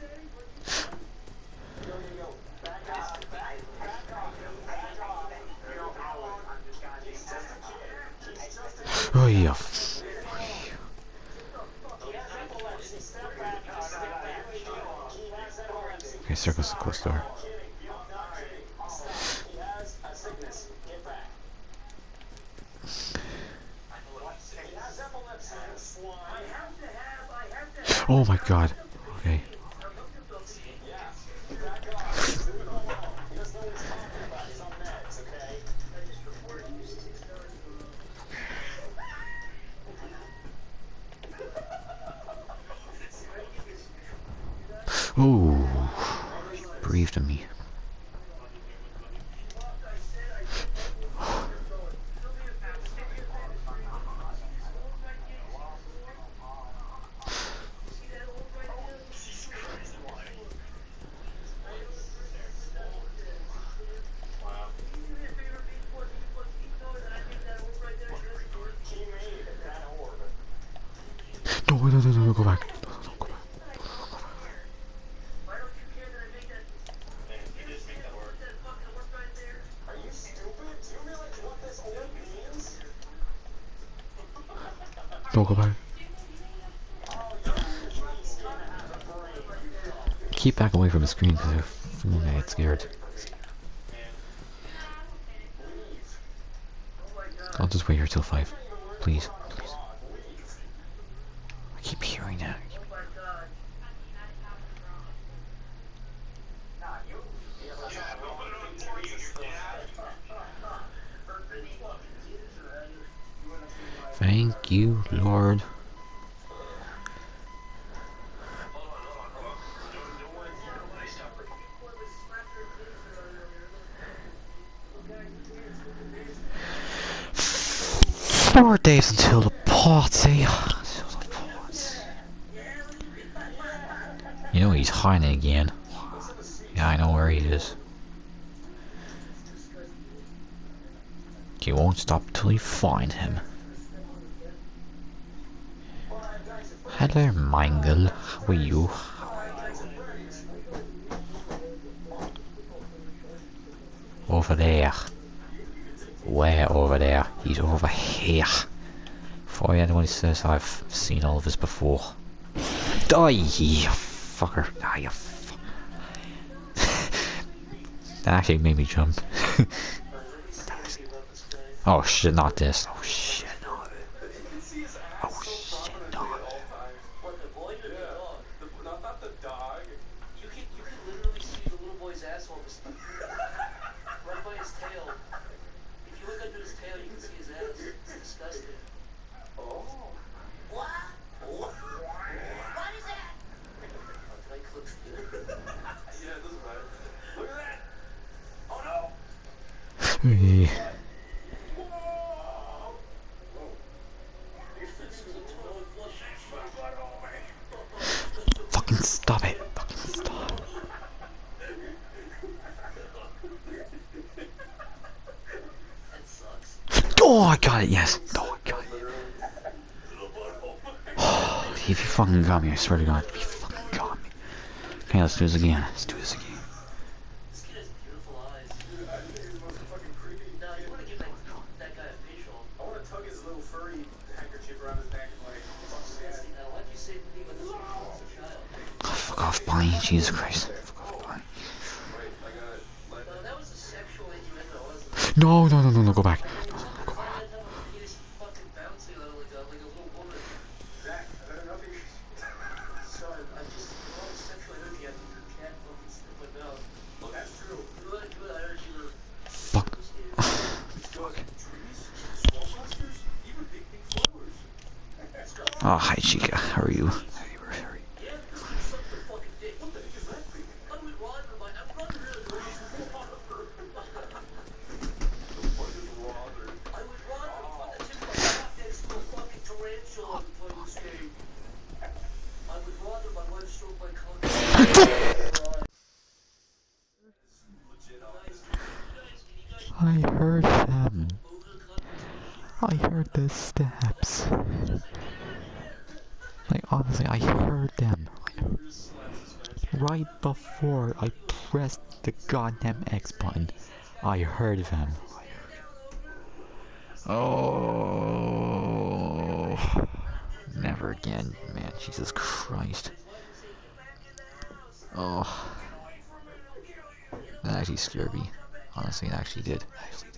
Oh yeah. Okay, circle's the closed door. Oh my god. Okay. Oh, breathed on me. No, go back. No, go back. Don't go back. Keep back away from the screen because I get scared. I'll just wait here till 5. Please. Please. I keep hearing that. Thank you, Lord. Four days until the party. You know he's hiding again. Yeah, I know where he is. He won't stop till you find him. Hello, Mangle. How are you? Over there. Where over there? He's over here. Before anyone says I've seen all of this before. Die, you fucker. Die, you fuck. That actually made me jump. Oh shit, not this. Oh shit, no. Oh shit, no. Not the dog. You can literally see the little boy's asshole right by his tail. If you look under his tail, you can see his ass. It's disgusting. Oh. What? What is that? Oh, did I click it? Yeah, it doesn't matter. Look at that. Oh no. Yeah. Fucking stop it. Fucking stop. Oh, I got it, yes. Oh, I got it. Oh, if you fucking got me, I swear to God, if you fucking got me. Okay, let's do this again. Let's do this again. This kid has beautiful eyes. No, you want to give that guy a facial. I want to tug his little furry handkerchief around his neck and like, Why'd you say to me when this was a child? Oh, fuck off, Bonnie. Jesus Christ. Fuck off, Bonnie. No, that was a sexual innuendo, wasn't it? No, go back. He is fucking bouncing like a little woman. Zach, I better not be. Son, I just want to sexual energy. I think you can't fucking snip my mouth. Well, that's true. You let that energy were. Fuck. Trees, swamp monsters, even big flowers. Oh, hi, Chica. How are you? Yeah, because you suck the fucking dick. What the heck is that thing? I'm rather really. I would rather put the tip of my cock next to a fucking tarantula and play this game. I would rather my wife stroke my cock. I heard them. I heard the steps. Like, honestly, I heard them. Right before I pressed the goddamn X button, I heard them. Oh, never again, man. Jesus Christ. Oh, that actually scared me. Honestly, it actually did.